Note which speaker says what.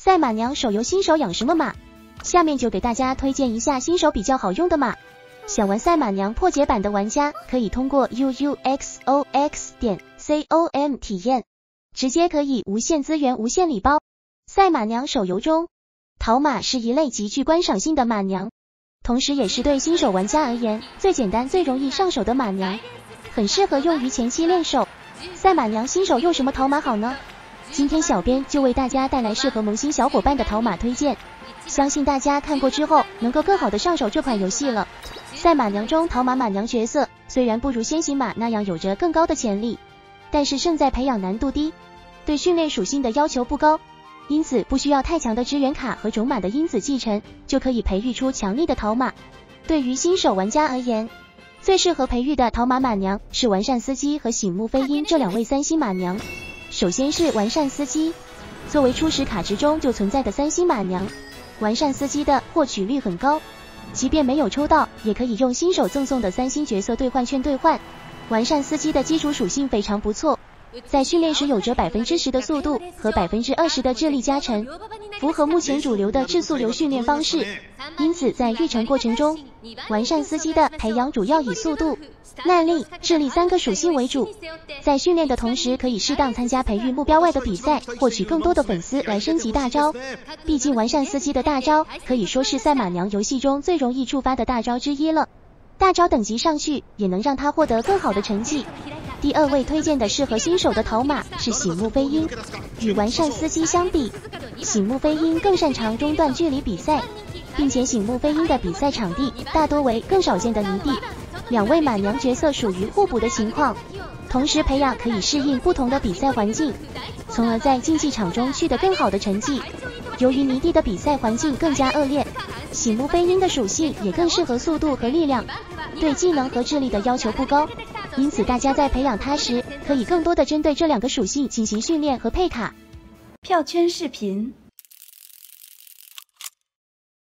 Speaker 1: 赛马娘手游新手养什么马？下面就给大家推荐一下新手比较好用的马。想玩赛马娘破解版的玩家，可以通过 uuxox.com 体验，直接可以无限资源、无限礼包。赛马娘手游中，桃马是一类极具观赏性的马娘，同时也是对新手玩家而言最简单、最容易上手的马娘，很适合用于前期练手。赛马娘新手用什么桃马好呢？今天小编就为大家带来适合萌新小伙伴的桃马推荐，相信大家看过之后能够更好的上手这款游戏了。赛马娘中桃马马娘角色虽然不如先行马那样有着更高的潜力，但是胜在培养难度低，对训练属性的要求不高，因此不需要太强的支援卡和种马的因子继承就可以培育出强力的桃马。对于新手玩家而言，最适合培育的桃马马娘是完善司机和醒目飞鹰这两位3星马娘。首先是完善司机，作为初始卡池中就存在的3星马娘，完善司机的获取率很高，即便没有抽到也可以用新手赠送的3星角色兑换券兑换。完善司机的基础属性非常不错，在训练时有着 10% 的速度和 20% 的智力加成，符合目前主流的智速流训练方式，因此在育成过程中，完善司机的培养主要以速度、耐力、智力3个属性为主。在训练的同时可以适当参加培育目标外的比赛，获取更多的粉丝来升级大招。毕竟完善司机的大招可以说是赛马娘游戏中最容易触发的大招之一了，大招等级上去也能让他获得更好的成绩。第二位推荐的适合新手的桃马是醒目飞鹰。与完善司机相比，醒目飞鹰更擅长中段距离比赛，并且醒目飞鹰的比赛场地大多为更少见的泥地，两位马娘角色属于互补的情况，同时培养可以适应不同的比赛环境，从而在竞技场中取得更好的成绩。由于泥地的比赛环境更加恶劣，醒目飞鹰的属性也更适合速度和力量，对技能和智力的要求不高，因此大家在培养它时可以更多的针对这2个属性进行训练和配卡。
Speaker 2: 票圈视频